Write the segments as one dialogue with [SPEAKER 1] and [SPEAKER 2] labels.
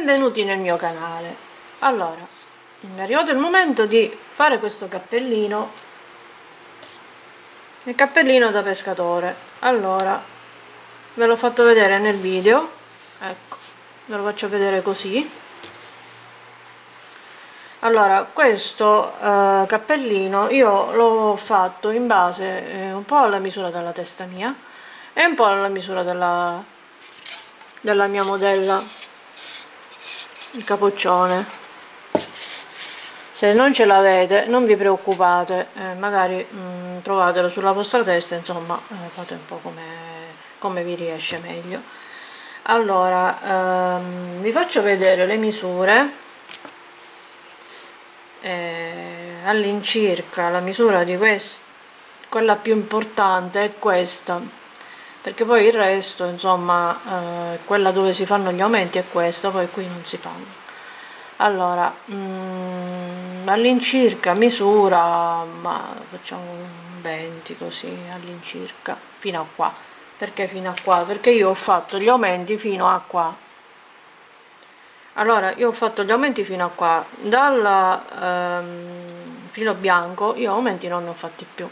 [SPEAKER 1] Benvenuti nel mio canale. Allora, è arrivato il momento di fare questo cappellino, il cappellino da pescatore. Allora, ve l'ho fatto vedere nel video, ecco, ve lo faccio vedere così. Allora, questo cappellino io l'ho fatto in base un po' alla misura della testa mia e un po' alla misura della mia modella, il capoccione. Se non ce l'avete non vi preoccupate, magari trovatelo sulla vostra testa, insomma, fate un po' come vi riesce meglio. Allora, vi faccio vedere le misure. All'incirca la misura di quella più importante è questa, perché poi il resto, insomma, quella dove si fanno gli aumenti è questa, poi qui non si fanno. Allora, all'incirca misura, ma facciamo un 20 così all'incirca, fino a qua. Perché fino a qua? Perché io ho fatto gli aumenti fino a qua. Allora, io ho fatto gli aumenti fino a qua, dal filo bianco io aumenti non ne ho fatti più,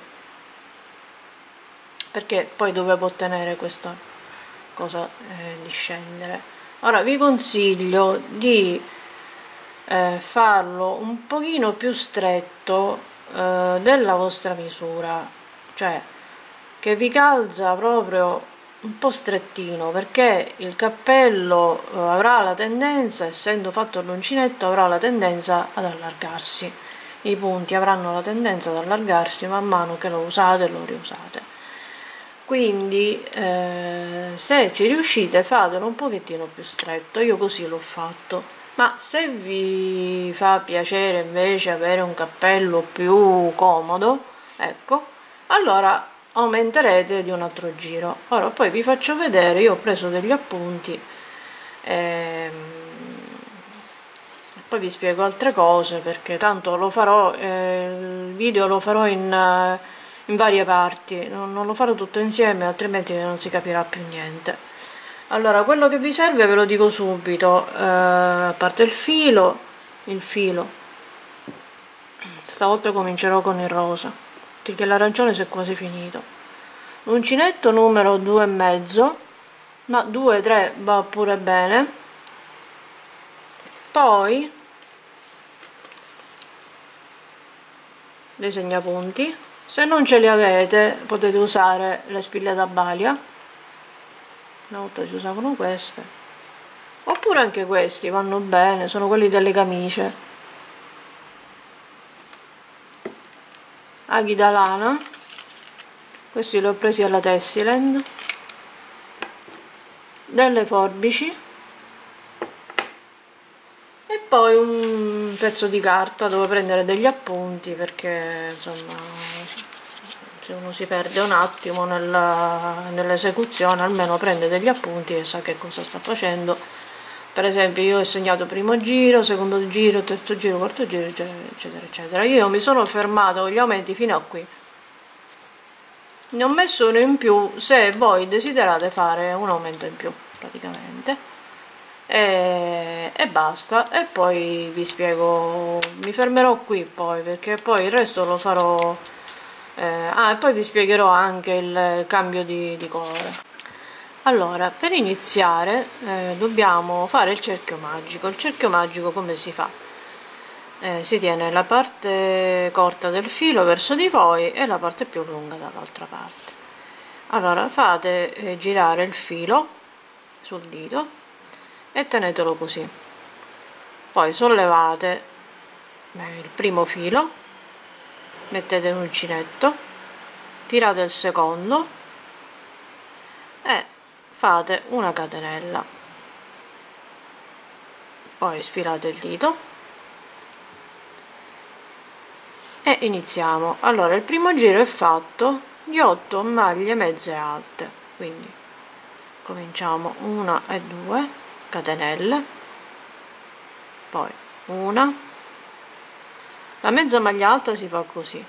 [SPEAKER 1] perché poi dovevo ottenere questa cosa di scendere. Ora vi consiglio di farlo un pochino più stretto della vostra misura, cioè che vi calza proprio un po' strettino, perché il cappello avrà la tendenza, essendo fatto l'uncinetto, avrà la tendenza ad allargarsi, i punti avranno la tendenza ad allargarsi man mano che lo usate e lo riusate. Quindi se ci riuscite fatelo un pochettino più stretto, io così l'ho fatto. Ma se vi fa piacere invece avere un cappello più comodo, ecco, allora aumenterete di un altro giro. Ora poi vi faccio vedere, io ho preso degli appunti poi vi spiego altre cose, perché tanto lo farò, il video lo farò in varie parti, non lo farò tutto insieme, altrimenti non si capirà più niente. Allora, quello che vi serve ve lo dico subito, a parte il filo, stavolta comincerò con il rosa, perché l'arancione si è quasi finito. L'uncinetto numero 2,5, ma 2-3 va pure bene. Poi dei segnapunti, se non ce li avete potete usare le spille da balia, una volta si usavano queste, oppure anche questi vanno bene, sono quelli delle camicie. Aghi da lana, questi li ho presi alla Tessiland, delle forbici e poi un pezzo di carta dove prendere degli appunti, perché insomma se uno si perde un attimo nell'esecuzione almeno prende degli appunti e sa che cosa sta facendo. Per esempio io ho segnato primo giro, secondo giro, terzo giro, quarto giro, eccetera eccetera. Io mi sono fermato con gli aumenti fino a qui, ne ho messo uno in più se voi desiderate fare un aumento in più praticamente, e basta. E poi vi spiego, mi fermerò qui poi, perché poi il resto lo farò e poi vi spiegherò anche il cambio di colore. Allora, per iniziare dobbiamo fare il cerchio magico. Il cerchio magico come si fa? Si tiene la parte corta del filo verso di voi e la parte più lunga dall'altra parte. Allora fate girare il filo sul dito e tenetelo così, poi sollevate il primo filo, mettete l'uncinetto, tirate il secondo e fate una catenella, poi sfilate il dito e iniziamo. Allora il primo giro è fatto di 8 maglie mezze alte, quindi cominciamo 1 e 2 catenelle, poi una, la mezza maglia alta si fa così,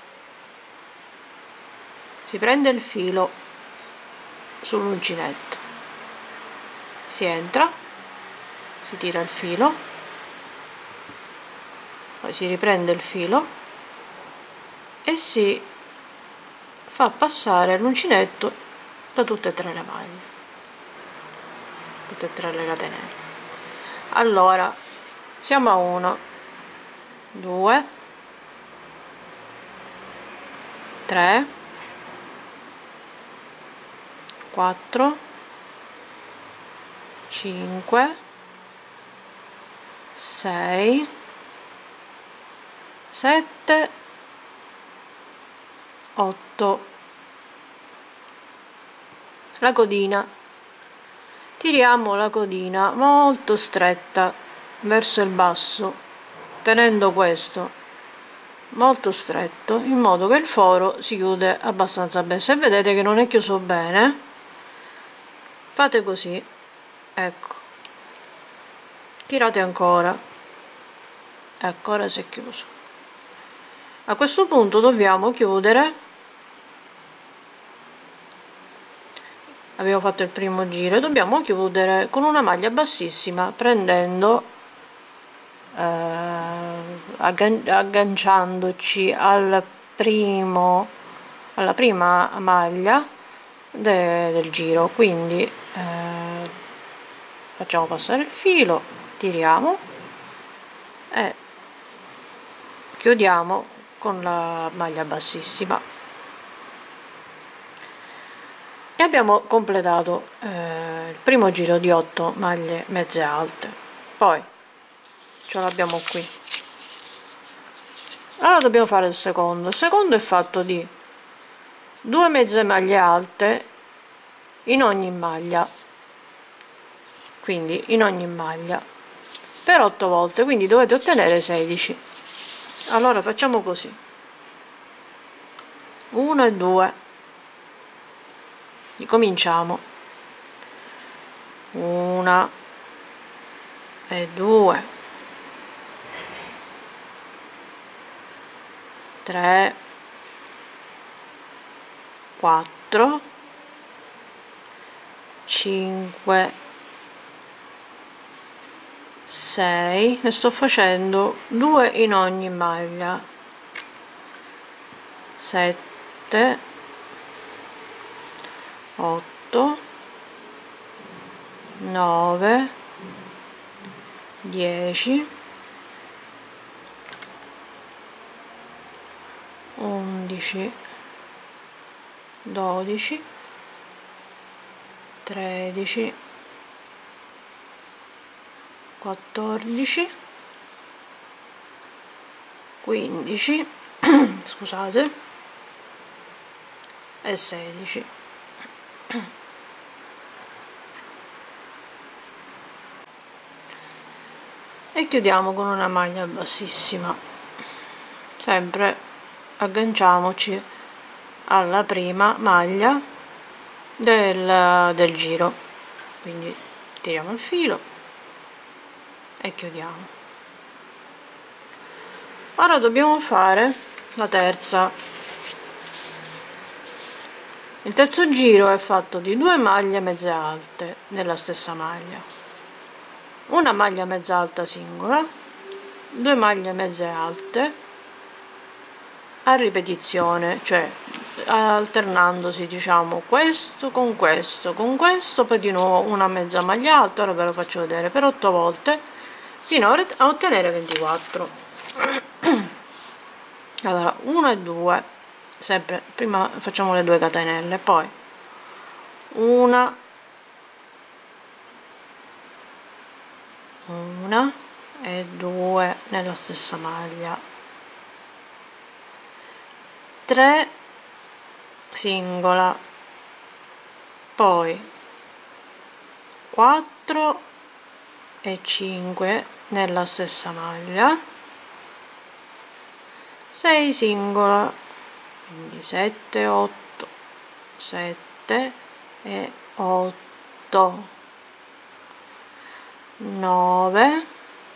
[SPEAKER 1] si prende il filo sull'uncinetto, si entra, si tira il filo, poi si riprende il filo e si fa passare l'uncinetto da tutte e tre le maglie, tutte e tre le catenelle. Allora siamo a 1, 2, 3, 4, 5, 6, 7, 8. La codina, tiriamo la codina molto stretta verso il basso, tenendo questo molto stretto in modo che il foro si chiude abbastanza bene. Se vedete che non è chiuso bene, fate così, ecco, tirate ancora, ecco, ora si è chiuso. A questo punto dobbiamo chiudere, abbiamo fatto il primo giro e dobbiamo chiudere con una maglia bassissima, prendendo agganciandoci alla prima maglia del giro. Quindi facciamo passare il filo, tiriamo e chiudiamo con la maglia bassissima e abbiamo completato il primo giro di 8 maglie mezze alte. Poi ce l'abbiamo qui. Allora dobbiamo fare il secondo. Il secondo è fatto di 2 mezze maglie alte in ogni maglia, quindi in ogni maglia per 8 volte, quindi dovete ottenere 16. Allora facciamo così: 1 e 2, ricominciamo, 1 e 2, 3, 4, 5, 6, ne sto facendo 2 in ogni maglia, 7, 8, 9, 10, 11, 12, 13, 14, 15 scusate, e 16. E chiudiamo con una maglia bassissima, sempre agganciamoci alla prima maglia del giro, quindi tiriamo il filo e chiudiamo. Ora dobbiamo fare la terza. Il terzo giro è fatto di 2 maglie mezze alte nella stessa maglia, una maglia mezza alta singola, 2 maglie mezze alte a ripetizione, cioè alternandosi, diciamo, questo con questo con questo, poi di nuovo una mezza maglia alta. Ora ve lo faccio vedere per 8 volte fino a ottenere 24. Allora 1 e 2, sempre prima facciamo le 2 catenelle, poi 1 e 2 nella stessa maglia, 3 singola, poi 4 e 5 nella stessa maglia, 6 singola, quindi 7, 8, 7 e 8, 9,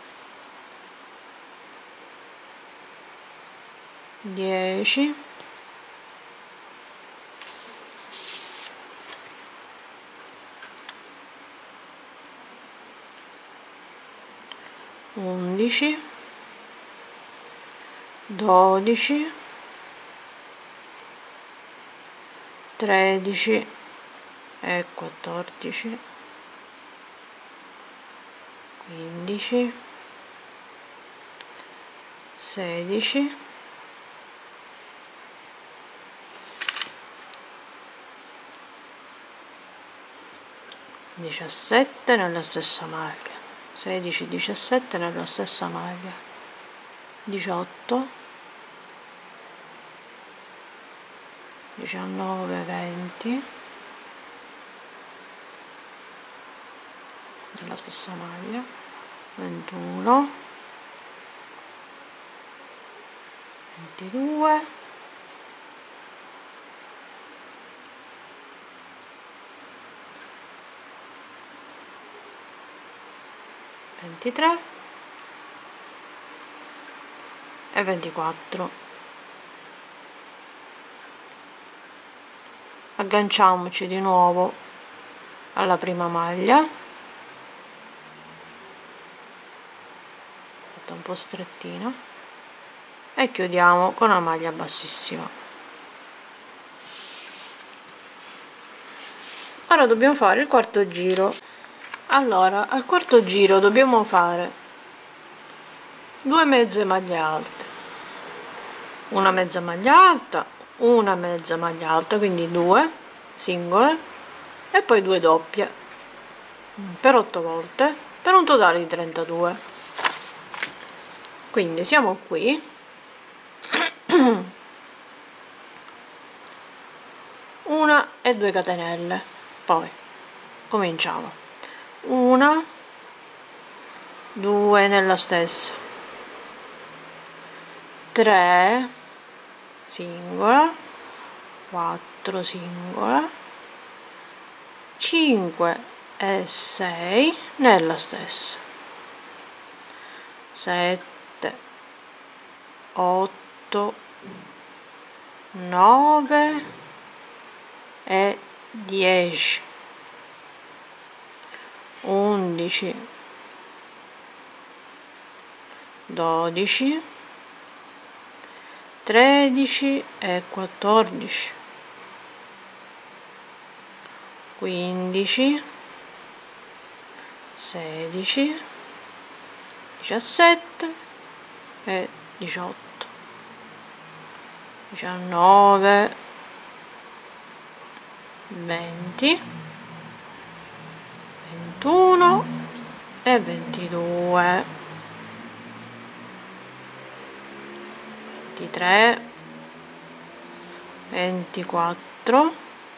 [SPEAKER 1] 10, 11, 11, 12, 13 e 14, 15, 16, 17 nella stessa maglia, 16, 17 nella stessa maglia, 18, 19, 20 nella stessa maglia, 21, 22, 23 e 24. Agganciamoci di nuovo alla prima maglia, fatta un po' strettina, e chiudiamo con una maglia bassissima. Ora dobbiamo fare il quarto giro. Allora, al quarto giro dobbiamo fare 2 mezze maglie alte, una mezza maglia alta, una mezza maglia alta, quindi 2 singole e poi 2 doppie per 8 volte, per un totale di 32. Quindi siamo qui, 1 e 2 catenelle, poi cominciamo 1, 2 nella stessa, 3 singola, 4 singola, 5 e 6 nella stessa, 7, 8, 9 e 10, 11, 12, 13 e 14, 15, 16, 17 e 18, 19, 20, 21 e 22, 23, 24,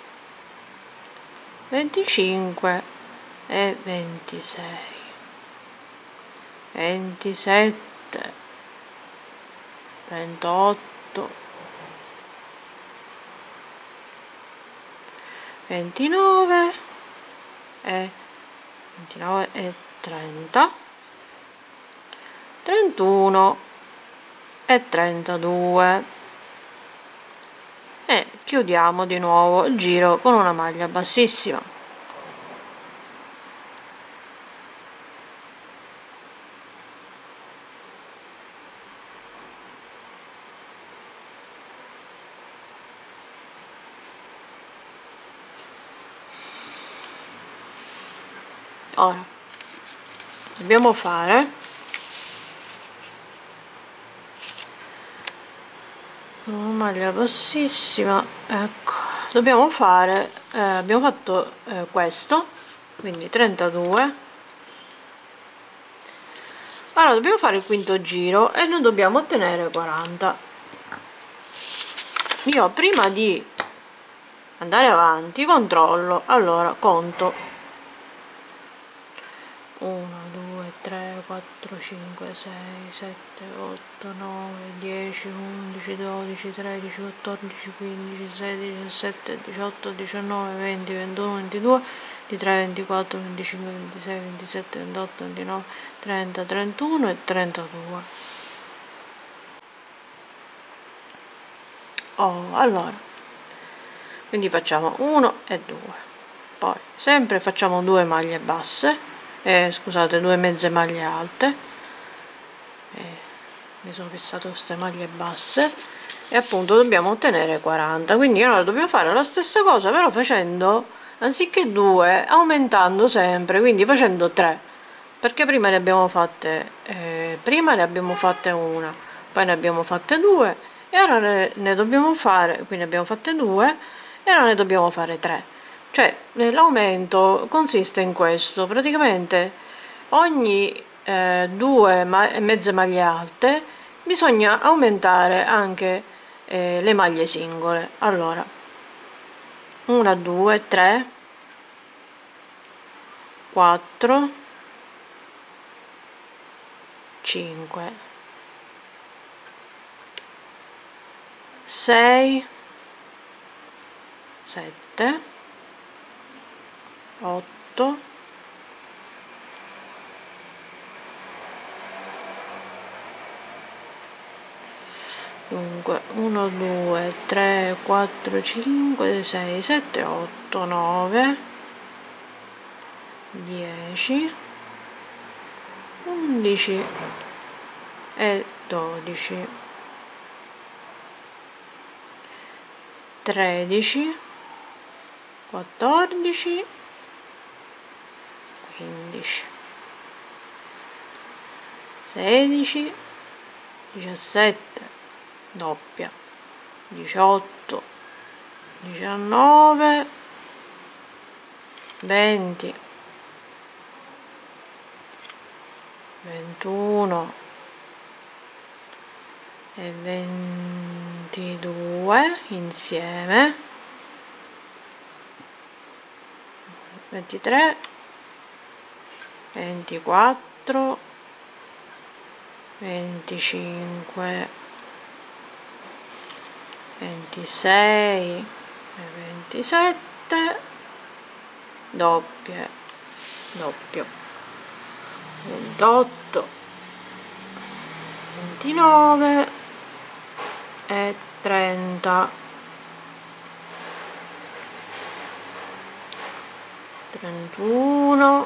[SPEAKER 1] 25 e 26, 27, 28, 29 e 30, 31 e 32 e chiudiamo di nuovo il giro con una maglia bassissima. Ora dobbiamo fare una maglia bassissima, ecco, dobbiamo fare abbiamo fatto questo, quindi 32. Ora dobbiamo fare il quinto giro e noi dobbiamo ottenere 40. Io prima di andare avanti controllo, allora conto 1, 2, 3, 4, 5, 6, 7, 8, 9, 10, 11, 12, 13, 14, 15, 16, 17, 18, 19, 20, 21, 22, 23, 24, 25, 26, 27, 28, 29, 30, 31 e 32. Allora, quindi facciamo 1 e 2, poi sempre facciamo 2 maglie basse, scusate, 2 mezze maglie alte, mi sono fissato queste maglie basse, e appunto dobbiamo ottenere 40. Quindi allora dobbiamo fare la stessa cosa, però facendo, anziché 2, aumentando sempre, quindi facendo 3, perché prima ne abbiamo fatte una, poi ne abbiamo fatte 2, e ora ne dobbiamo fare, quindi abbiamo fatte 2 e ora ne dobbiamo fare 3. Cioè l'aumento consiste in questo: praticamente ogni 2 mezze maglie alte bisogna aumentare anche le maglie singole. Allora 1, 2, 3, 4, 5, 6, 7, 8, 1, 2, 3, 4, 5, 6, 7, 8, 9, 10, 11 e 12, 13, 14, 15, 16, 17, doppia, 18, 19, 20, 21 e 22 insieme, 23, 24, 25, 26 e 27, doppie, doppio, 28, 29 e 30, 31,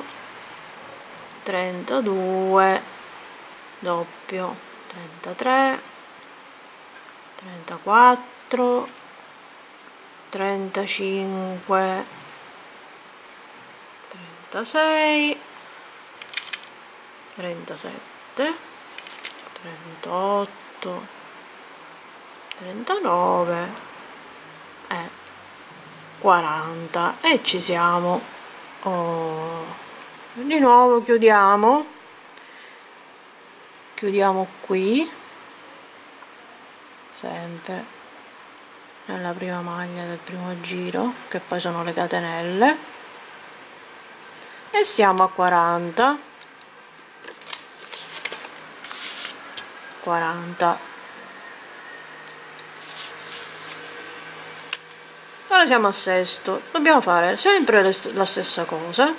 [SPEAKER 1] 32, doppio, 33, 34, 35, 36, 37, 38, 39 e 40, e ci siamo. Di nuovo chiudiamo qui, sempre nella prima maglia del primo giro, che poi sono le catenelle, e siamo a 40. Ora siamo a sesto, dobbiamo fare sempre la stessa cosa,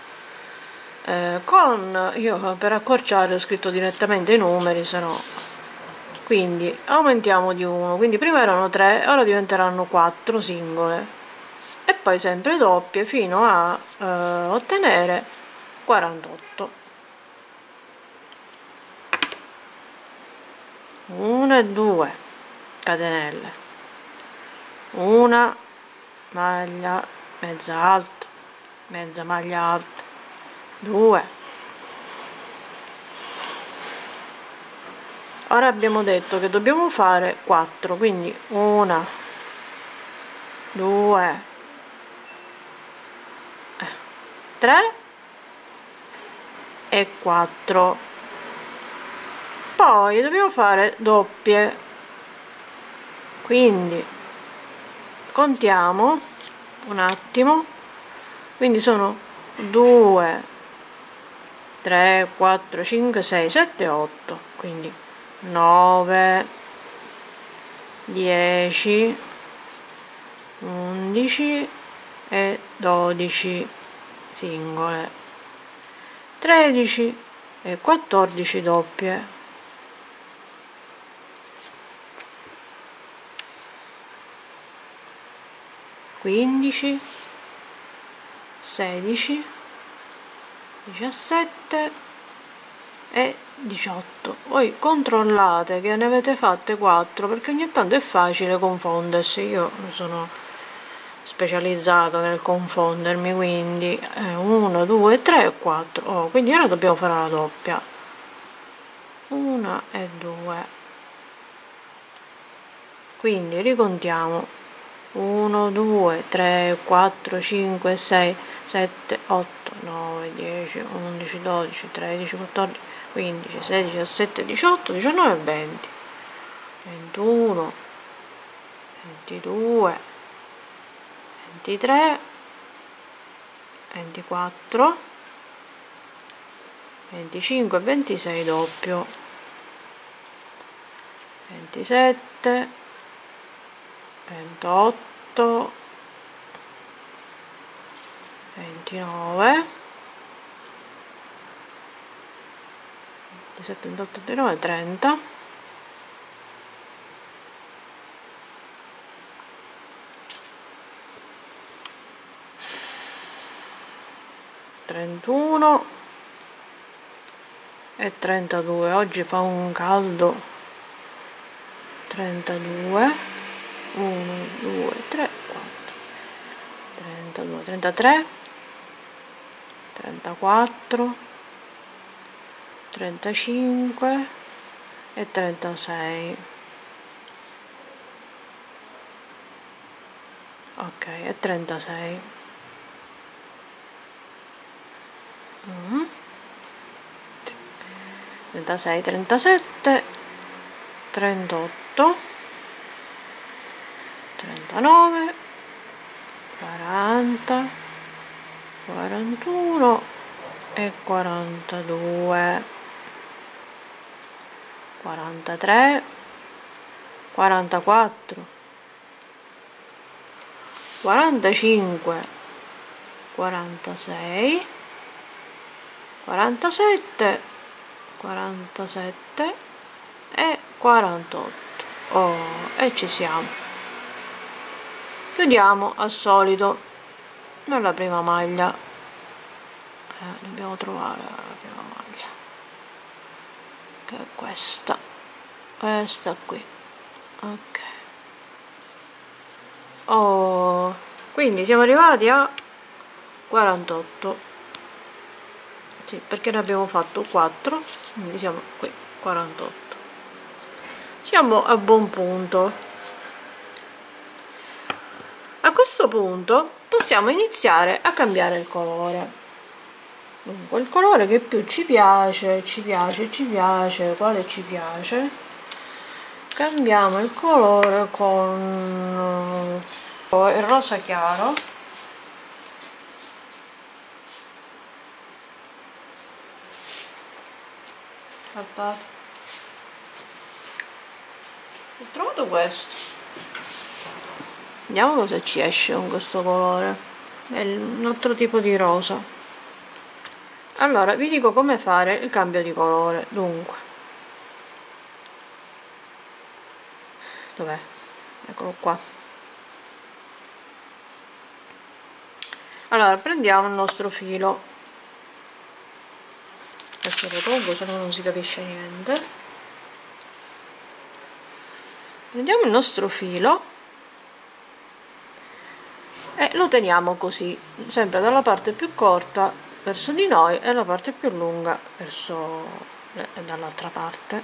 [SPEAKER 1] io per accorciare ho scritto direttamente i numeri, se no, quindi aumentiamo di 1, quindi prima erano 3, ora diventeranno 4 singole, e poi sempre doppie fino a ottenere 48. 1 e 2 catenelle, una maglia mezza alta, mezza maglia alta, 2. Ora abbiamo detto che dobbiamo fare 4, quindi 1, 2, 3 e 4. Poi dobbiamo fare doppie, quindi contiamo un attimo, quindi sono 2, 3, 4, 5, 6, 7, 8, quindi 9, 10, 11 e 12 singole, 13 e 14 doppie, 15, 16, 17, e 18. Poi controllate che ne avete fatte 4, perché ogni tanto è facile confondersi. Io sono specializzata nel confondermi, quindi 1 2 3 e 4. Oh, quindi ora dobbiamo fare la doppia, 1 e 2, quindi ricontiamo 1 2 3 4 5 6 7 8 9 10 11 12 13 14 15 16 17 18 19 20 21 22 23 24 25 26 doppio, 27 28 29 27 28 29 30 31 e 32. Oggi fa un caldo. 32 1 2 3 4 32 33 34 35 e 36. Ok, e 36. 36 37 38 39 40 41 e 42 43 44 45 46 47 47 e 48. Oh, e ci siamo. Chiudiamo al solito nella prima maglia. Dobbiamo trovare la prima maglia, che è questa qui. Ok. Oh, quindi siamo arrivati a 48. Sì, perché ne abbiamo fatto 4, quindi siamo qui 48. Siamo a buon punto. A questo punto possiamo iniziare a cambiare il colore. Dunque, il colore che più ci piace, quale ci piace? Cambiamo il colore con il rosa chiaro. Aspetta, ho trovato questo. Vediamo cosa ci esce con questo colore. È un altro tipo di rosa. Allora, vi dico come fare il cambio di colore. Dunque, dov'è? Eccolo qua. Allora, prendiamo il nostro filo. Adesso lo tolgo, se no non si capisce niente. Prendiamo il nostro filo e lo teniamo così, sempre dalla parte più corta verso di noi e la parte più lunga verso dall'altra parte.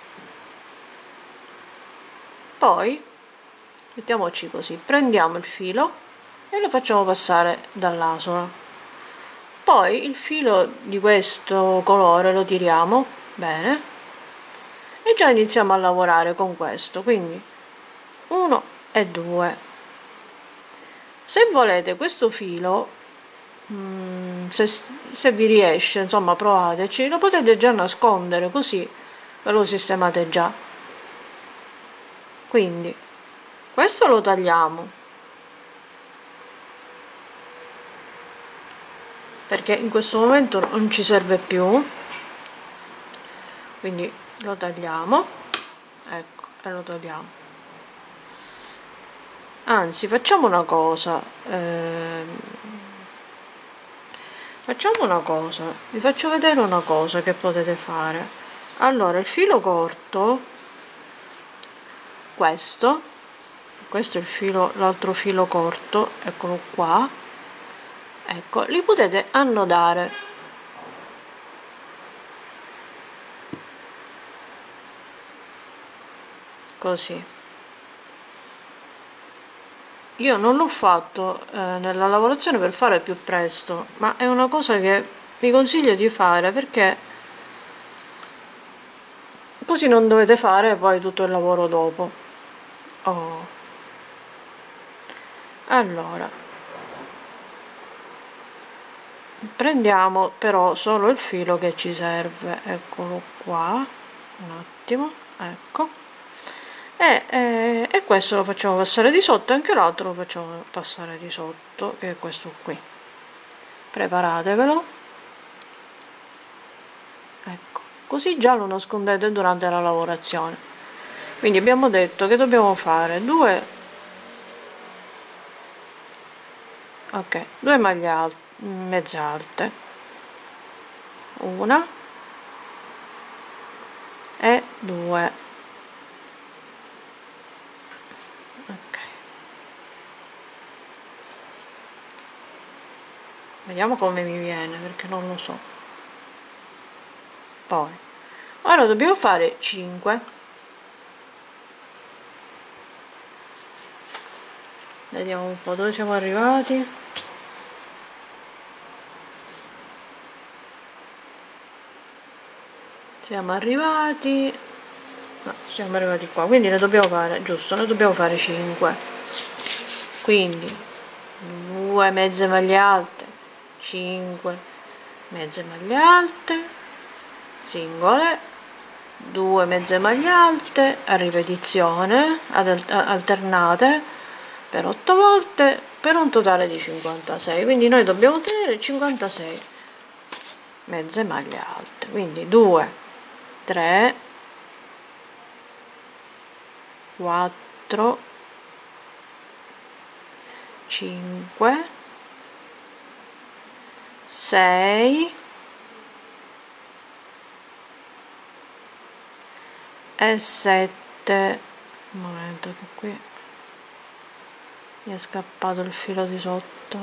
[SPEAKER 1] Poi mettiamoci così, prendiamo il filo e lo facciamo passare dall'asola. Poi il filo di questo colore lo tiriamo bene e già iniziamo a lavorare con questo, quindi 1 e 2. Se volete questo filo, se vi riesce, insomma, provateci, lo potete già nascondere, così ve lo sistemate già. Quindi questo lo tagliamo, perché in questo momento non ci serve più, quindi lo tagliamo, ecco, e lo togliamo. Anzi, facciamo una cosa, Facciamo una cosa, vi faccio vedere una cosa che potete fare. Allora, il filo corto, questo è il filo, l'altro filo corto, eccolo qua, ecco, li potete annodare così. Io non l'ho fatto nella lavorazione per fare più presto, ma è una cosa che vi consiglio di fare, perché così non dovete fare poi tutto il lavoro dopo. Oh. Allora, prendiamo però solo il filo che ci serve, eccolo qua, un attimo, ecco, e questo lo facciamo passare di sotto, anche l'altro lo facciamo passare di sotto, che è questo qui. Preparatevelo, ecco, così già lo nascondete durante la lavorazione. Quindi abbiamo detto che dobbiamo fare due maglie alte, mezze alte, una e due, ok, vediamo come mi viene, perché non lo so. Poi ora dobbiamo fare 5, vediamo un po' dove siamo arrivati. Siamo arrivati qua, quindi ne dobbiamo fare, giusto, ne dobbiamo fare 5, quindi 2 mezze maglie alte, 5 mezze maglie alte singole, 2 mezze maglie alte a ripetizione alternate per 8 volte, per un totale di 56. Quindi noi dobbiamo ottenere 56 mezze maglie alte, quindi 2, 3, 4, 5, 6 e 7. Un momento che qui mi è scappato il filo di sotto.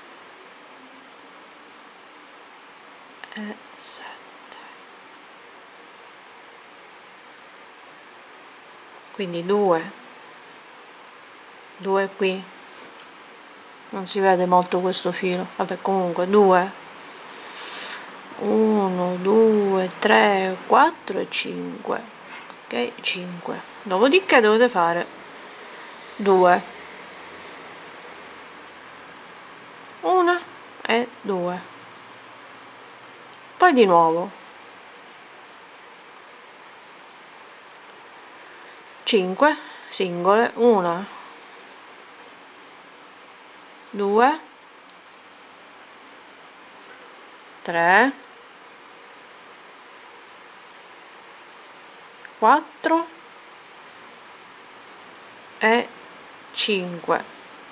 [SPEAKER 1] E 7. Quindi 2 qui, non si vede molto questo filo, vabbè, comunque 2, 1, 2, 3, 4 e 5, ok, 5. Dopodiché dovete fare 2, 1 e 2, poi di nuovo 5 singole, 1, 2, 3, 4 e 5.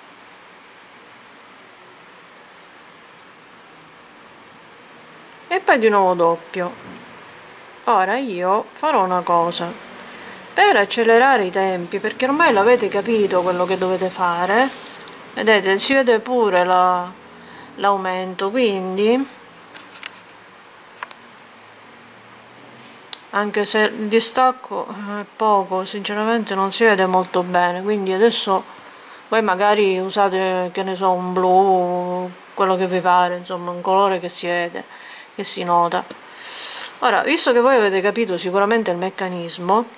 [SPEAKER 1] E poi di nuovo doppio. Ora io farò una cosa per accelerare i tempi, perché ormai l'avete capito quello che dovete fare, vedete, si vede pure l'aumento, quindi anche se il distacco è poco, sinceramente non si vede molto bene, quindi adesso voi magari usate, che ne so, un blu, quello che vi pare, insomma un colore che si vede, che si nota. Ora, visto che voi avete capito sicuramente il meccanismo,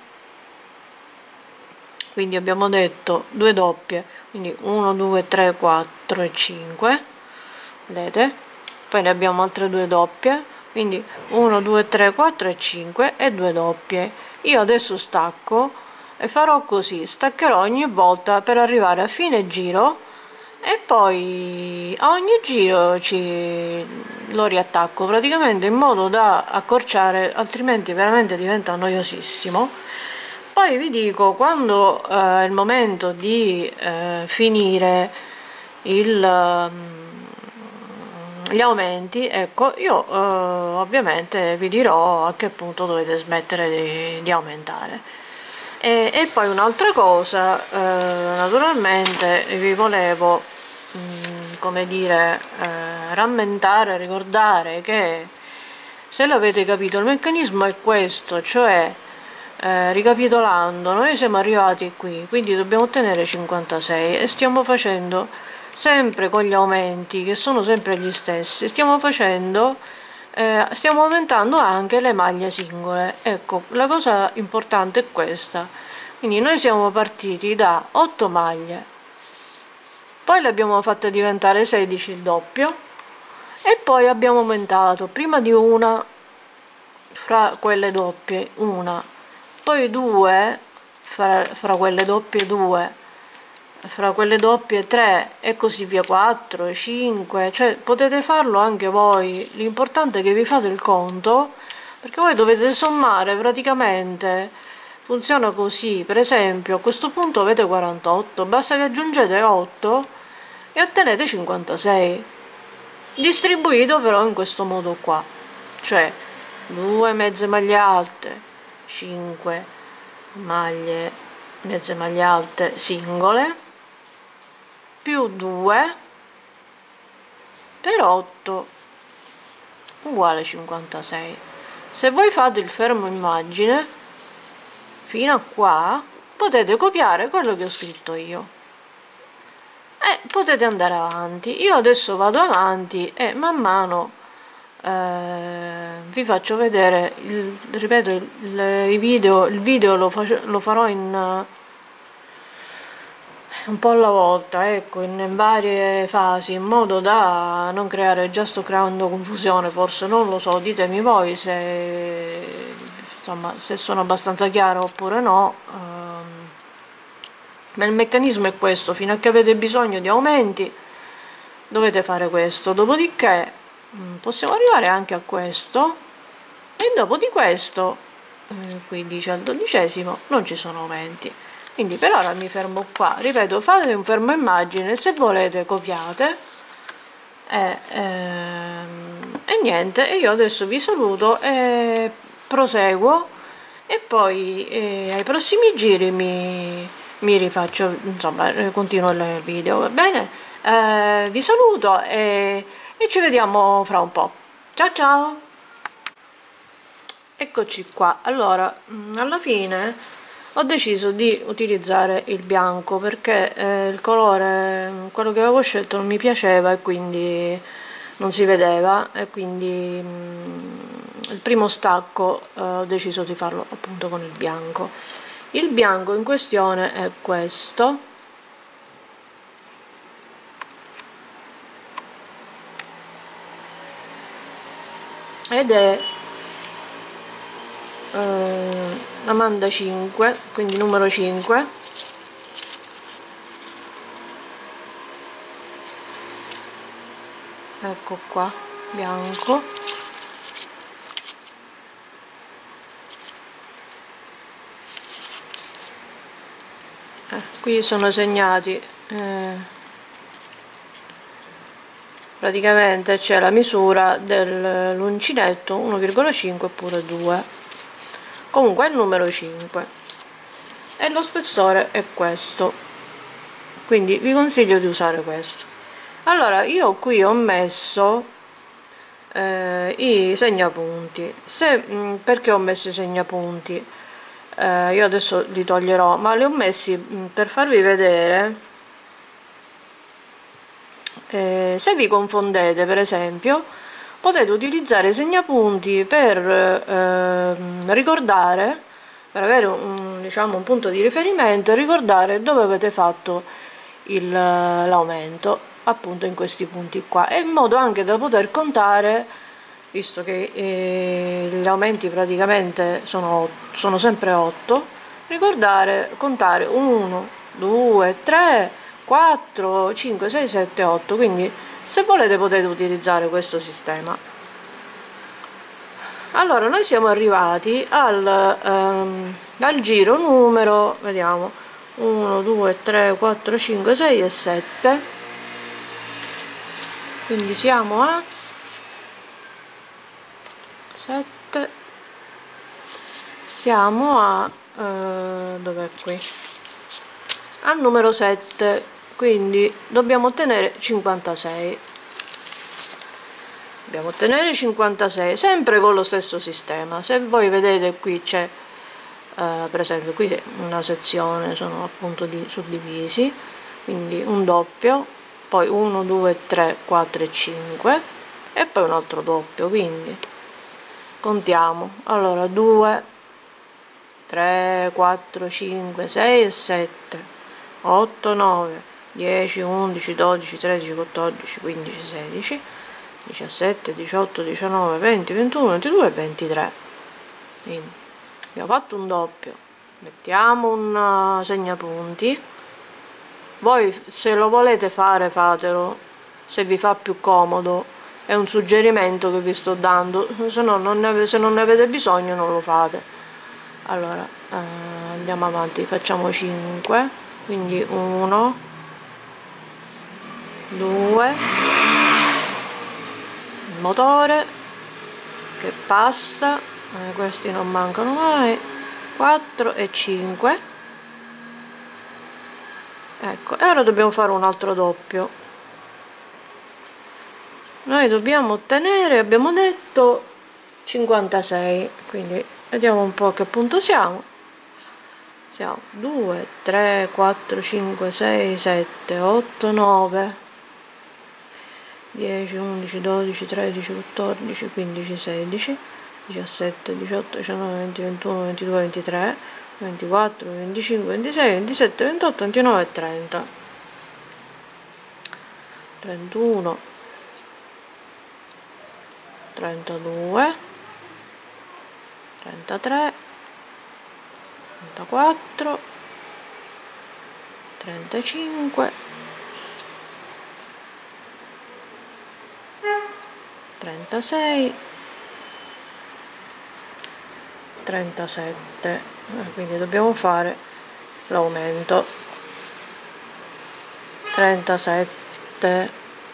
[SPEAKER 1] quindi abbiamo detto 2 doppie, quindi 1, 2, 3, 4 e 5, vedete? Poi ne abbiamo altre 2 doppie, quindi 1, 2, 3, 4 e 5 e 2 doppie. Io adesso stacco e farò così, staccherò ogni volta per arrivare a fine giro e poi a ogni giro lo riattacco praticamente, in modo da accorciare, altrimenti veramente diventa noiosissimo. Poi vi dico, quando è il momento di finire gli aumenti, ecco, io ovviamente vi dirò a che punto dovete smettere di aumentare. E poi un'altra cosa, naturalmente vi volevo come dire, rammentare, ricordare che, se l'avete capito, il meccanismo è questo, cioè ricapitolando, noi siamo arrivati qui, quindi dobbiamo ottenere 56 e stiamo facendo sempre con gli aumenti che sono sempre gli stessi, stiamo aumentando anche le maglie singole. Ecco, la cosa importante è questa. Quindi noi siamo partiti da 8 maglie, poi le abbiamo fatte diventare 16 il doppio, e poi abbiamo aumentato prima di una fra quelle doppie, una, poi due fra quelle doppie, due fra quelle doppie, 3, e così via, 4, 5, cioè potete farlo anche voi, l'importante è che vi fate il conto, perché voi dovete sommare praticamente, funziona così. Per esempio a questo punto avete 48, basta che aggiungete 8 e ottenete 56, distribuito però in questo modo qua, cioè 2 mezze maglie alte, 5 mezze maglie alte singole, più 2 per 8 uguale 56. Se voi fate il fermo immagine fino a qua, potete copiare quello che ho scritto io e potete andare avanti. Io adesso vado avanti e man mano vi faccio vedere, ripeto, il video lo farò in un po' alla volta, ecco, in varie fasi, in modo da non creare, già sto creando confusione, forse, non lo so, ditemi voi se, insomma, se sono abbastanza chiaro oppure no. Ma il meccanismo è questo: fino a che avete bisogno di aumenti dovete fare questo, dopodiché possiamo arrivare anche a questo, e dopo di questo 15 al 12° non ci sono aumenti. Quindi per ora mi fermo qua, ripeto, fate un fermo immagine, se volete copiate e niente, e io adesso vi saluto e proseguo, e poi ai prossimi giri mi rifaccio, insomma, continuo il video, va bene? Vi saluto e ci vediamo fra un po'. Ciao ciao! Eccoci qua. Allora, alla fine ho deciso di utilizzare il bianco perché il colore, quello che avevo scelto, non mi piaceva e quindi non si vedeva, e quindi il primo stacco ho deciso di farlo appunto con il bianco. Il bianco in questione è questo, ed è Amanda 5, quindi numero 5. Ecco qua, bianco. Qui sono segnati, praticamente c'è la misura dell'uncinetto, 1,5 oppure 2, comunque è il numero 5 e lo spessore è questo, quindi vi consiglio di usare questo. Allora, io qui ho messo i segnapunti. Perché ho messo i segnapunti? Io adesso li toglierò, ma li ho messi per farvi vedere, se vi confondete, per esempio, potete utilizzare i segnapunti per ricordare, per avere diciamo, un punto di riferimento, e ricordare dove avete fatto l'aumento, appunto in questi punti qua, e in modo anche da poter contare, visto che gli aumenti praticamente sono sempre 8, ricordare, contare 1, 2, 3, 4, 5, 6, 7, 8, quindi se volete potete utilizzare questo sistema. Allora, noi siamo arrivati al giro numero, vediamo, 1, 2, 3, 4, 5, 6 e 7, quindi siamo a 7, siamo a dov'è qui? Al numero 7, quindi dobbiamo ottenere 56. Dobbiamo ottenere 56 sempre con lo stesso sistema. Se voi vedete qui c'è per esempio qui una sezione, sono appunto suddivisi, quindi un doppio, poi 1 2 3 4 e 5 e poi un altro doppio, quindi contiamo. Allora 2 3 4 5 6 e 7 8 9 10 11 12 13 14 15 16 17 18 19 20 21 22 e 23. Quindi abbiamo fatto un doppio, mettiamo un segnapunti. Voi se lo volete fare fatelo, se vi fa più comodo, è un suggerimento che vi sto dando, se no se non ne avete bisogno non lo fate. Allora andiamo avanti, facciamo 5, quindi 1 2, il motore che passa, questi non mancano mai, 4 e 5. Ecco, e ora dobbiamo fare un altro doppio. Noi dobbiamo ottenere, abbiamo detto, 56, quindi vediamo un po' a che punto siamo. Siamo 2 3 4 5 6 7 8 9 10 11 12 13 14 15 16 17 18 19 20 21 22 23 24 25 26 27 28 29 e 30 31 32 33 34 35 36 37, quindi dobbiamo fare l'aumento. 37,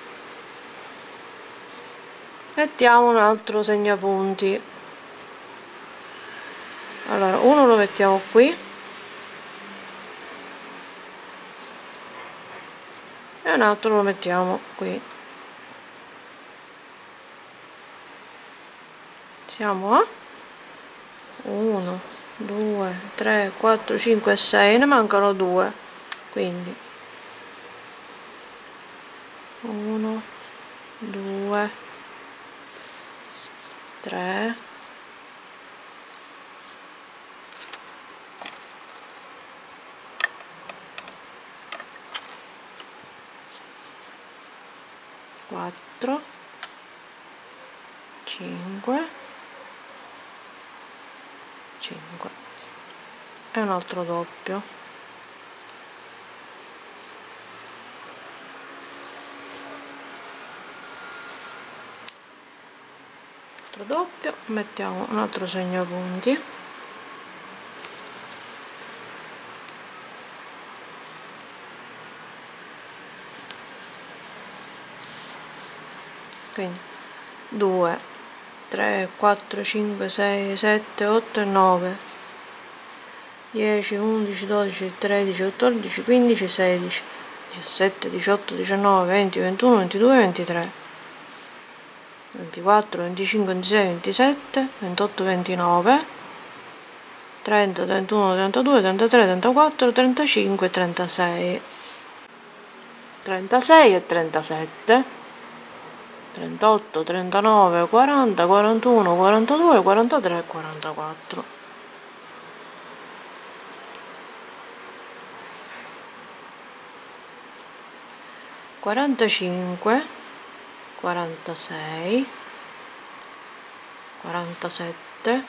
[SPEAKER 1] mettiamo un altro segnapunti. Allora uno lo mettiamo qui e un altro lo mettiamo qui. Siamo a 1 2 3 4 5 6, ne mancano 2, quindi 1 2 3 4 5 5 e un altro doppio. Altro doppio, mettiamo un altro segnapunti. Quindi 2 3 4 5 6 7 8 e 9 10 11 12 13 14 15 16 17 18 19 20 21 22 23 24 25 26 27 28 29 30 31 32 33 34 35 36 36 e 37 38 39 40 41 42 43 e 44. 45 46 47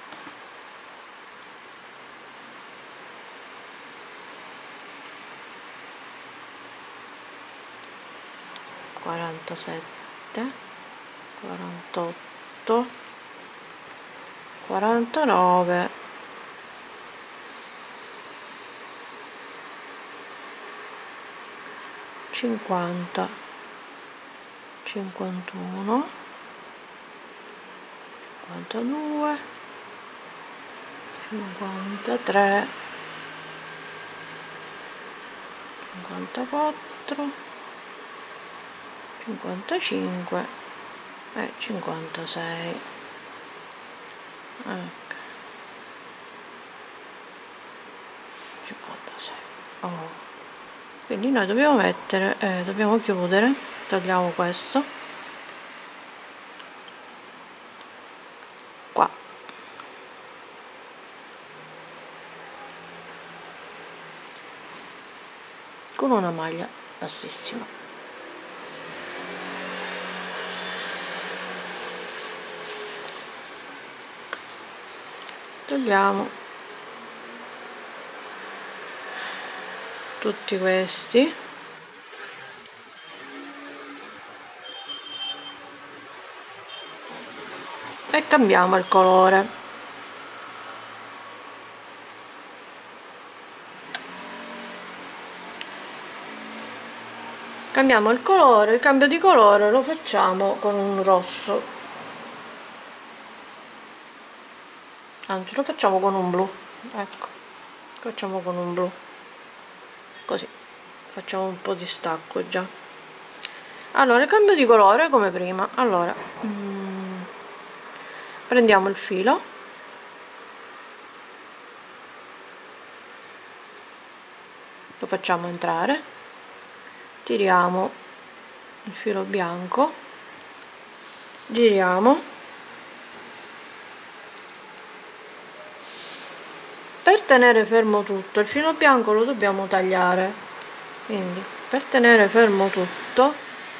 [SPEAKER 1] 47 48 49 50 51 52, 53, 54, 55 e 56. Ecco. 56. Oh. Quindi noi dobbiamo mettere, dobbiamo chiudere, togliamo questo qua, con una maglia bassissima. Togliamo tutti questi e cambiamo il colore. Cambiamo il colore, il cambio di colore lo facciamo con un rosso, anzi lo facciamo con un blu, ecco, facciamo con un blu, così facciamo un po' di stacco già. Allora, il cambio di colore come prima. Allora, prendiamo il filo, lo facciamo entrare, tiriamo il filo bianco, giriamo, per tenere fermo tutto il filo bianco lo dobbiamo tagliare, quindi per tenere fermo tutto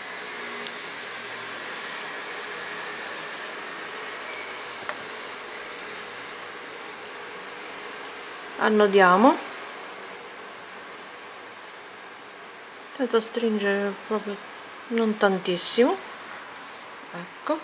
[SPEAKER 1] annodiamo senza stringere proprio, non tantissimo, ecco.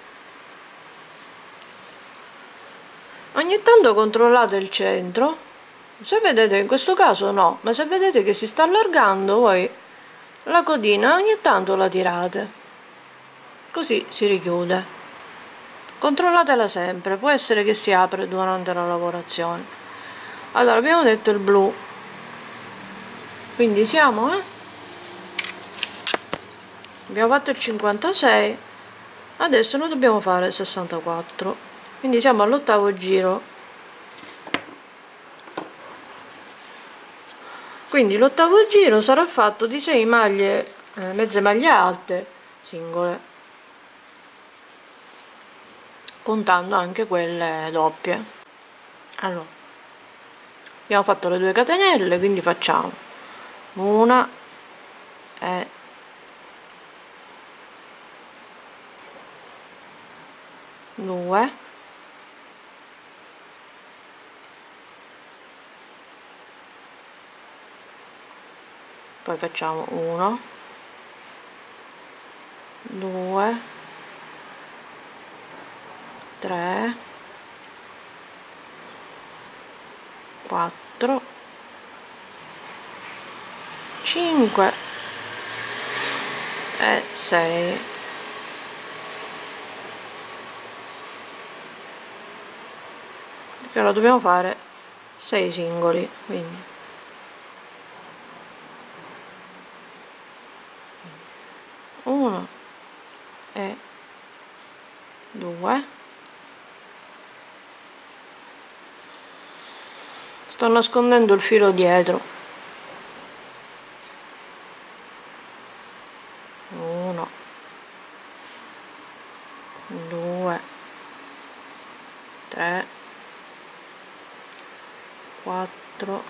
[SPEAKER 1] Ogni tanto controllate il centro, se vedete, in questo caso no, ma se vedete che si sta allargando, voi la codina ogni tanto la tirate, così si richiude. Controllatela sempre, può essere che si apre durante la lavorazione. Allora, abbiamo detto il blu, quindi siamo abbiamo fatto il 56, adesso noi dobbiamo fare il 64, quindi siamo all'8° giro, quindi l'8° giro sarà fatto di 6 maglie, mezze maglie alte singole, contando anche quelle doppie. Allora, abbiamo fatto le 2 catenelle, quindi facciamo una e 2, poi facciamo 1, 2, 3, 4, 5 e 6. Perché ora dobbiamo fare 6 singoli, quindi 1 e 2. Sto nascondendo il filo dietro. 1, 2, 3, 4,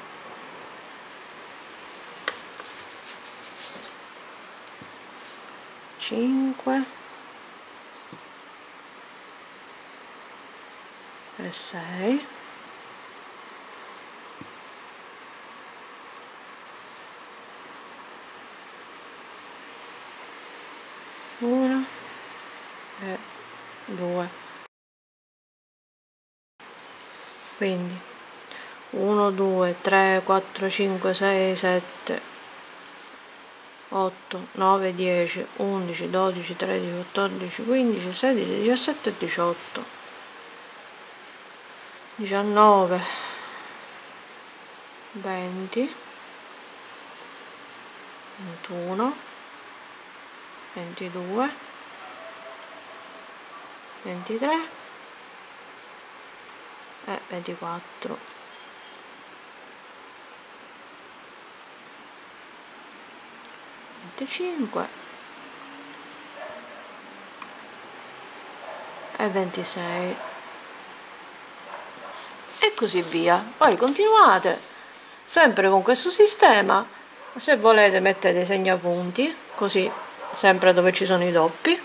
[SPEAKER 1] 5 e 6. Una e 2, quindi 1, 2, 3, 4, 5, 6, 7, 8, 9, 10, 11, 12, 13, 14, 15, 16, 17 e 18. 19, 20, 21, 22, 23 e 24. 25 e 26 e così via. Poi continuate sempre con questo sistema. Se volete mettete i segnapunti, così sempre dove ci sono i doppi,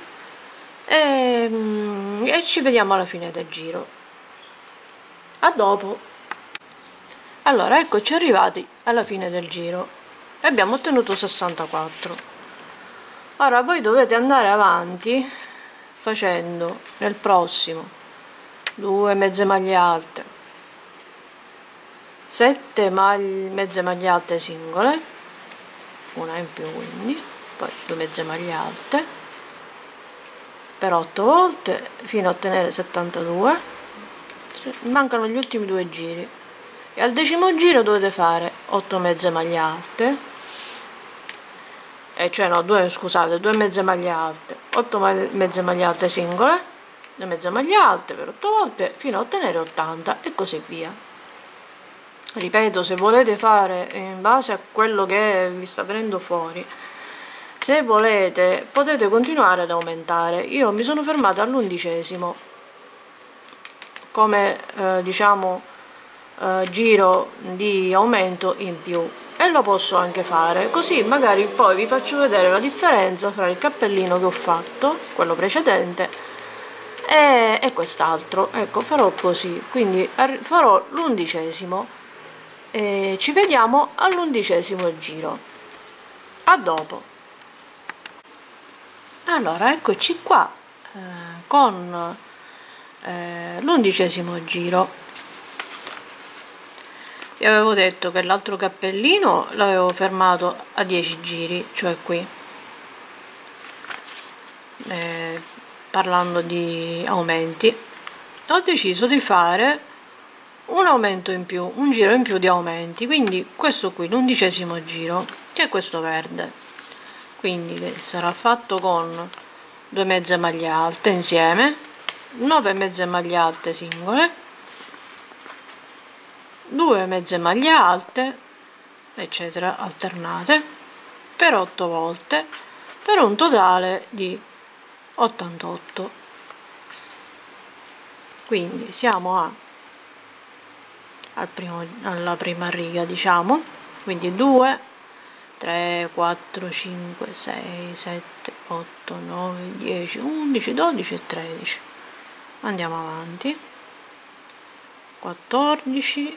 [SPEAKER 1] e ci vediamo alla fine del giro. A dopo. Allora, eccoci arrivati alla fine del giro e abbiamo ottenuto 64. Ora voi dovete andare avanti facendo nel prossimo 2 mezze maglie alte, 7 mezze maglie alte singole, una in più, quindi poi 2 mezze maglie alte per 8 volte fino a ottenere 72. Mancano gli ultimi 2 giri e al 10° giro dovete fare 8 mezze maglie alte, cioè no, 2 mezze maglie alte, 8 mezze maglie alte singole, 2 mezze maglie alte per 8 volte fino a ottenere 80 e così via. Ripeto, se volete fare in base a quello che vi sta venendo fuori, se volete potete continuare ad aumentare. Io mi sono fermata all'11° come diciamo giro di aumento in più, e lo posso anche fare così, magari poi vi faccio vedere la differenza fra il cappellino che ho fatto, quello precedente, e quest'altro. Ecco, farò così, quindi farò l'11° e ci vediamo all'11° giro. A dopo. Allora, eccoci qua con l'11° giro. Vi avevo detto che l'altro cappellino l'avevo fermato a 10 giri, cioè qui, parlando di aumenti. Ho deciso di fare un aumento in più, un giro in più di aumenti, quindi questo qui, l'11° giro, che è questo verde, quindi che sarà fatto con 2 mezze maglie alte insieme, 9 mezze maglie alte singole, 2 mezze maglie alte, eccetera, alternate per 8 volte per un totale di 88. Quindi siamo alla prima riga, diciamo, quindi 2, 3, 4, 5, 6, 7, 8, 9, 10, 11, 12 e 13. Andiamo avanti. 14,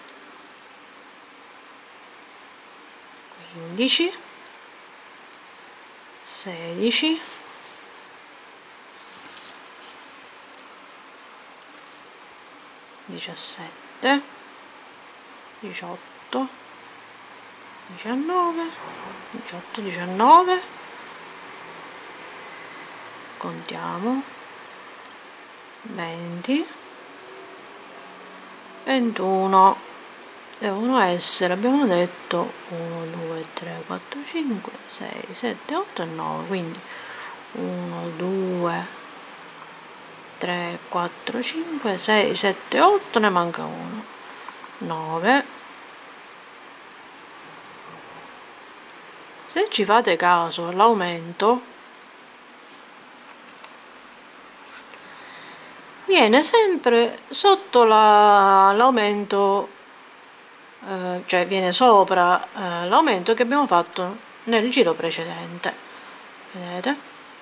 [SPEAKER 1] 15, 16, 17, 18, 19, 18, 19, contiamo, 20, 21, devono essere, abbiamo detto, 1, 2, 3, 4, 5, 6, 7, 8 e 9, quindi 1, 2, 3, 4, 5, 6, 7, 8, ne manca uno, 9. Se ci fate caso all'aumento viene sempre sotto l'aumento, cioè viene sopra l'aumento che abbiamo fatto nel giro precedente, vedete?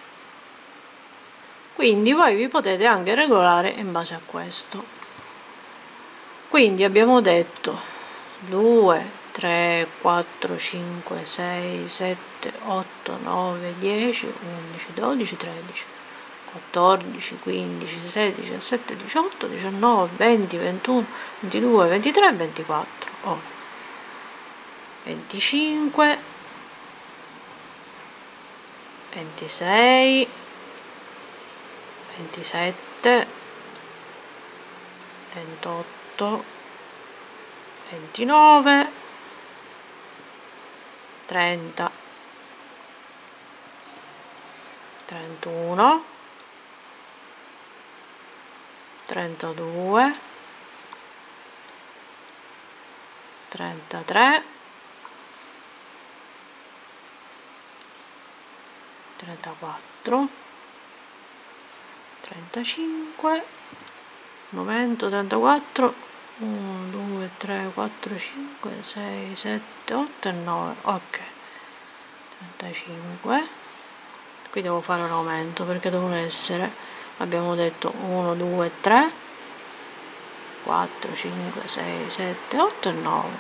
[SPEAKER 1] Quindi voi vi potete anche regolare in base a questo. Quindi abbiamo detto 2, 3, 4, 5, 6, 7, 8, 9, 10, 11, 12, 13, 14, 15, 16, 17, 18, 19, 20, 21, 22, 23, 24, 25, 26, 27, 28, 29, 30, 31, 32, 33, 34, 35, momento, 34, 1, 2, 3, 4, 5, 6, 7, 8 e 9, ok, 35, qui devo fare un aumento perché devono essere, abbiamo detto 1, 2, 3, 4, 5, 6, 7, 8 e 9,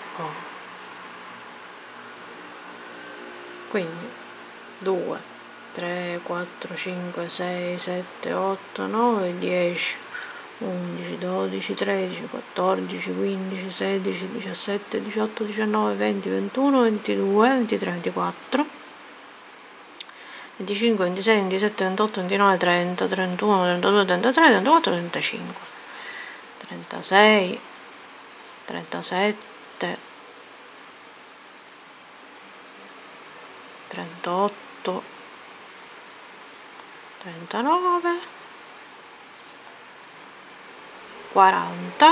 [SPEAKER 1] quindi 2, 3, 4, 5, 6, 7, 8, 9, 10, 11, 12, 13, 14, 15, 16, 17, 18, 19, 20, 21, 22, 23, 24, 25, 26, 27, 28, 29, 30, 31, 32, 33, 34, 35, 36, 37, 38, 39, 40,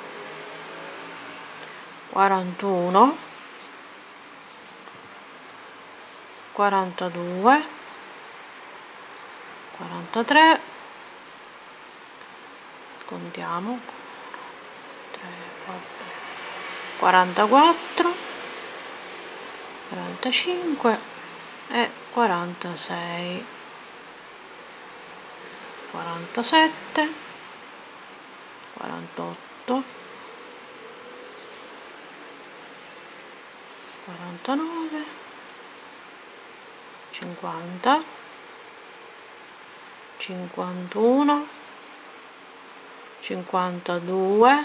[SPEAKER 1] 41, 42, 43, contiamo, 3, 4, 44, 45 e 46, 47, 48, 49, 50, 51, 52,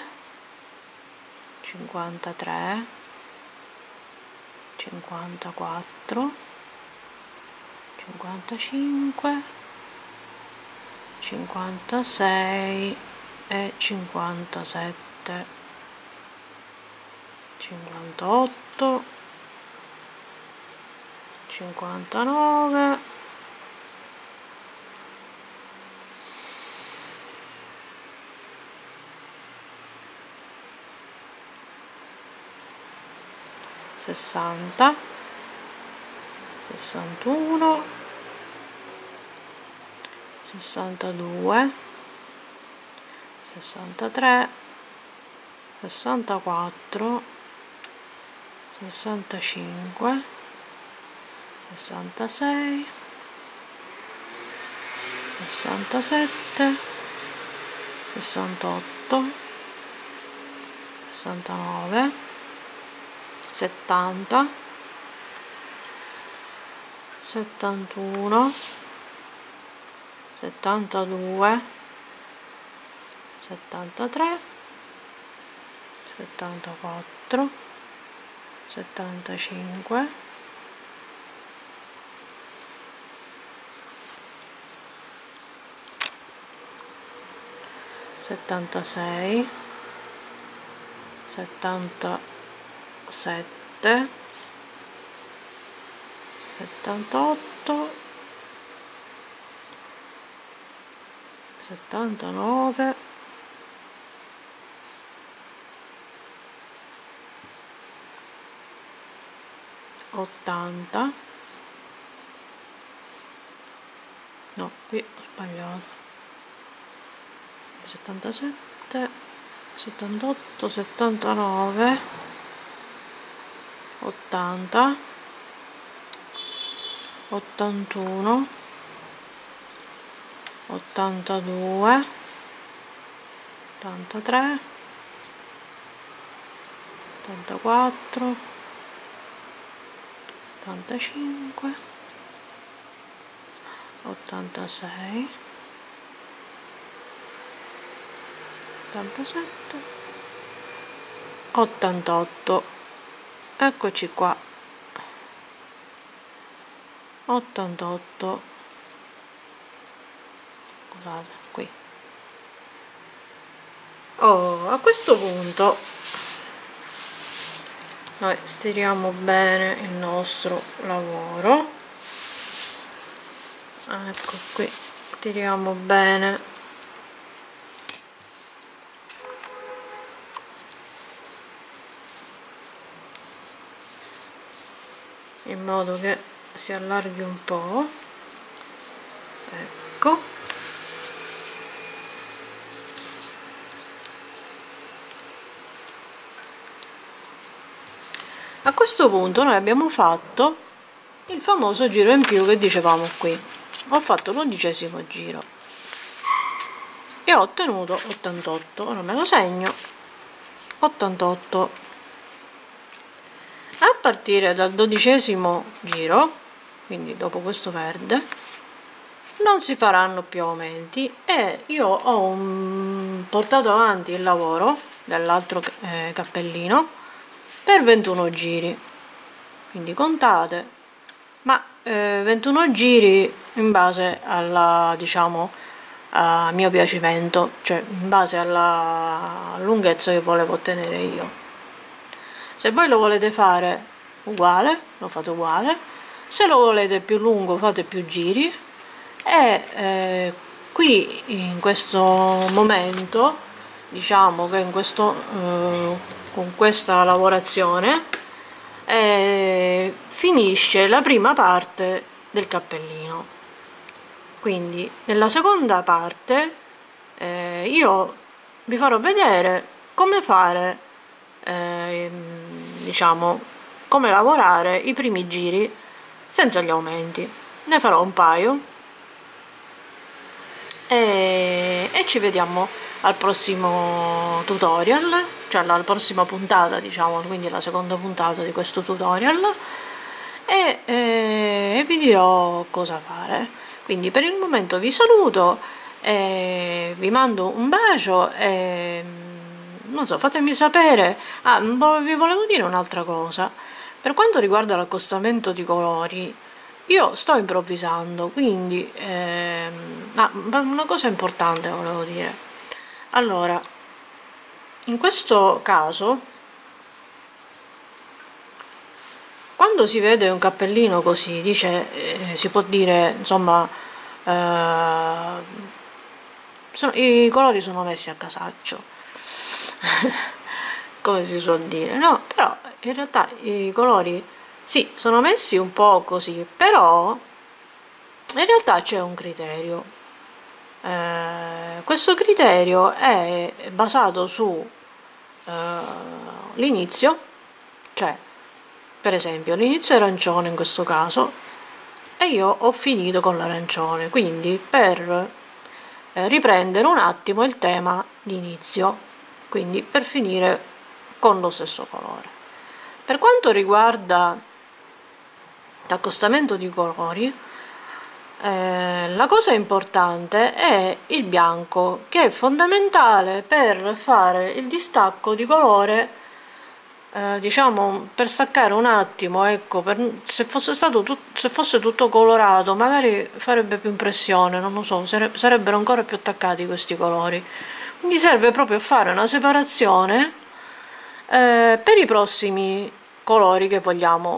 [SPEAKER 1] 53, 54, 55, 56 e 57, 58, 59, 60, 61, 62, 63, 64, 65, 66, 67, 68, 69, 70, 71, 72, 73, 74, 75, 76, 77, 78, 79, 80, no, qui ho sbagliato, 77, 78, 79, 80, 81, 82, 83, 84, 85, 86, 87, 88, eccoci qua, 88, scusate, qui, A questo punto noi stiriamo bene il nostro lavoro, ecco qui, tiriamo bene in modo che si allarghi un po', ecco. A questo punto noi abbiamo fatto il famoso giro in più che dicevamo qui. Ho fatto l'11° giro e ho ottenuto 88. Ora me lo segno, 88. A partire dal 12° giro, quindi dopo questo verde, non si faranno più aumenti e io ho portato avanti il lavoro dell'altro cappellino per 21 giri, quindi contate, ma 21 giri in base alla, diciamo, a mio piacimento, cioè in base alla lunghezza che volevo ottenere io. Se voi lo volete fare uguale, lo fate uguale, se lo volete più lungo fate più giri e qui in questo momento, diciamo che in questo con questa lavorazione finisce la prima parte del cappellino. Quindi nella seconda parte io vi farò vedere come fare, diciamo, come lavorare i primi giri senza gli aumenti. Ne farò un paio e ci vediamo al prossimo tutorial, cioè alla prossima puntata, diciamo, quindi la seconda puntata di questo tutorial, e vi dirò cosa fare. Quindi per il momento vi saluto, vi mando un bacio e non so, fatemi sapere. Vi volevo dire un'altra cosa. Per quanto riguarda l'accostamento di colori, io sto improvvisando, quindi una cosa importante volevo dire. Allora, in questo caso, quando si vede un cappellino così, si può dire, insomma, i colori sono messi a casaccio, come si suol dire, no? Però in realtà i colori, sì, sono messi un po' così, però in realtà c'è un criterio. Questo criterio è basato su l'inizio, cioè per esempio l'inizio è arancione in questo caso e io ho finito con l'arancione, quindi per riprendere un attimo il tema di inizio, quindi per finire con lo stesso colore. Per quanto riguarda l'accostamento di colori, la cosa importante è il bianco, che è fondamentale per fare il distacco di colore, diciamo, per staccare un attimo, ecco, se fosse tutto colorato magari farebbe più impressione, non lo so, sarebbero ancora più attaccati questi colori, quindi serve proprio a fare una separazione per i prossimi colori che vogliamo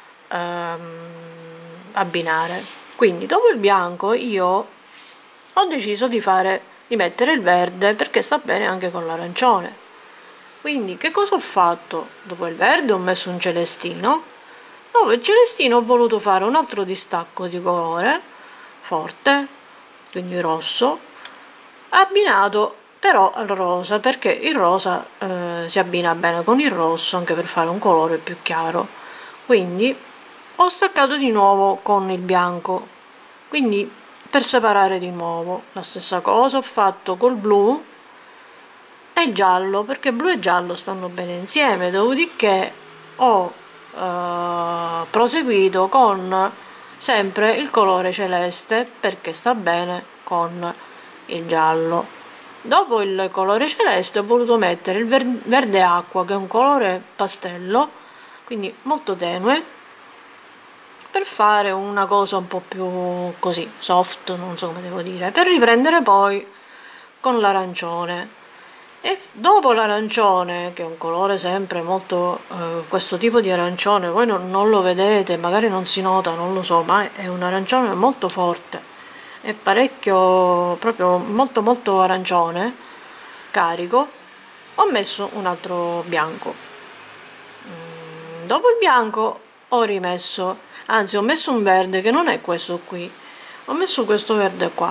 [SPEAKER 1] abbinare. Quindi dopo il bianco io ho deciso di mettere il verde perché sta bene anche con l'arancione. Quindi che cosa ho fatto? Dopo il verde ho messo un celestino, dopo il celestino ho voluto fare un altro distacco di colore forte, quindi rosso, abbinato però al rosa, perché il rosa si abbina bene con il rosso anche per fare un colore più chiaro. Quindi ho staccato di nuovo con il bianco, quindi per separare di nuovo. La stessa cosa ho fatto col blu e il giallo, perché blu e giallo stanno bene insieme, dopodiché ho proseguito con sempre il colore celeste perché sta bene con il giallo. Dopo il colore celeste ho voluto mettere il verde acqua, che è un colore pastello, quindi molto tenue, per fare una cosa un po' più così soft, non so come devo dire, per riprendere poi con l'arancione. E dopo l'arancione, che è un colore sempre molto, questo tipo di arancione, voi non lo vedete, magari non si nota, non lo so, ma è un arancione molto forte, è parecchio, proprio molto molto arancione, carico. Ho messo un altro bianco. Dopo il bianco ho rimesso, anzi ho messo un verde che non è questo qui, ho messo questo verde qua,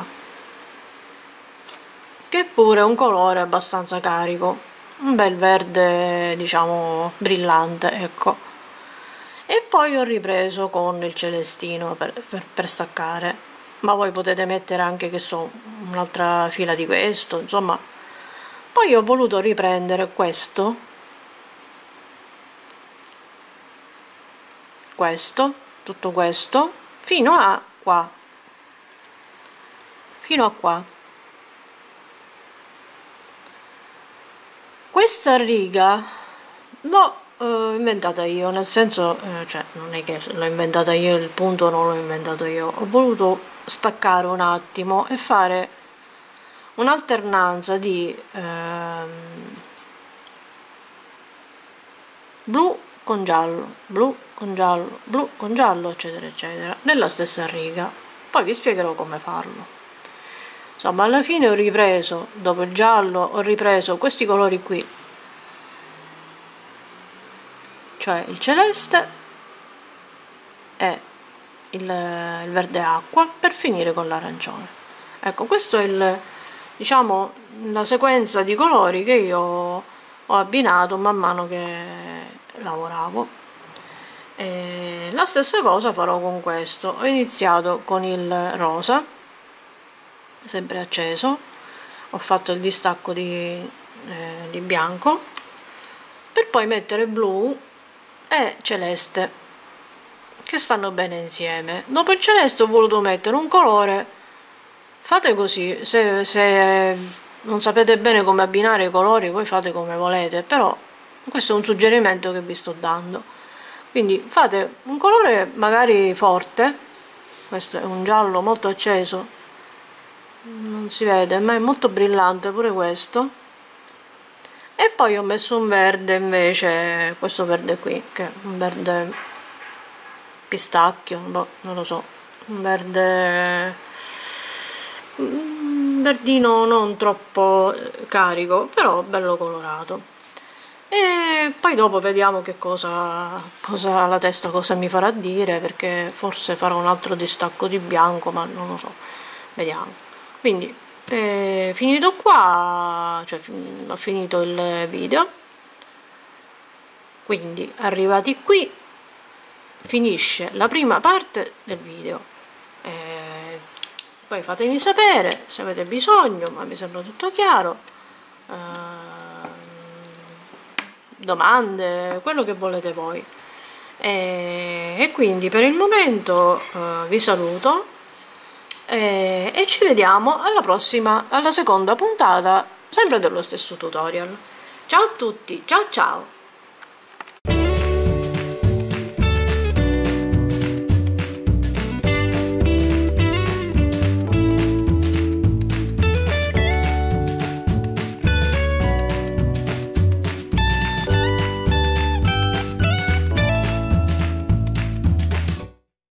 [SPEAKER 1] che pure è un colore abbastanza carico, un bel verde diciamo brillante, ecco. E poi ho ripreso con il celestino per staccare, ma voi potete mettere anche, che so, un'altra fila di questo, insomma. Poi ho voluto riprendere questo, tutto questo, fino a qua, fino a qua. Questa riga l'ho inventata io, nel senso, cioè non è che l'ho inventata io, il punto non l'ho inventato io, ho voluto staccare un attimo e fare un'alternanza di blu con giallo, blu con giallo, blu con giallo, eccetera eccetera, nella stessa riga. Poi vi spiegherò come farlo. Insomma, alla fine ho ripreso, dopo il giallo, ho ripreso questi colori qui, cioè il celeste e il verde acqua, per finire con l'arancione. Ecco, questo è diciamo, la sequenza di colori che io ho abbinato man mano che lavoravo. E la stessa cosa farò con questo. Ho iniziato con il rosa, sempre acceso, ho fatto il distacco di bianco, per poi mettere blu e celeste, che stanno bene insieme. Dopo il celeste ho voluto mettere un colore, fate così, se non sapete bene come abbinare i colori voi fate come volete, però questo è un suggerimento che vi sto dando. Quindi fate un colore magari forte, questo è un giallo molto acceso, non si vede ma è molto brillante pure questo, e poi ho messo un verde invece, questo verde qui, che è un verde pistacchio, boh, non lo so, un verde, un verdino non troppo carico, però bello colorato. E poi dopo vediamo che cosa la testa cosa mi farà dire, perché forse farò un altro distacco di bianco, ma non lo so, vediamo. Quindi finito qua, cioè ho finito il video, quindi arrivati qui finisce la prima parte del video. Poi fatemi sapere se avete bisogno, ma mi sembra tutto chiaro, domande, quello che volete voi. E quindi per il momento vi saluto e ci vediamo alla prossima, alla seconda puntata sempre dello stesso tutorial. Ciao a tutti, ciao ciao!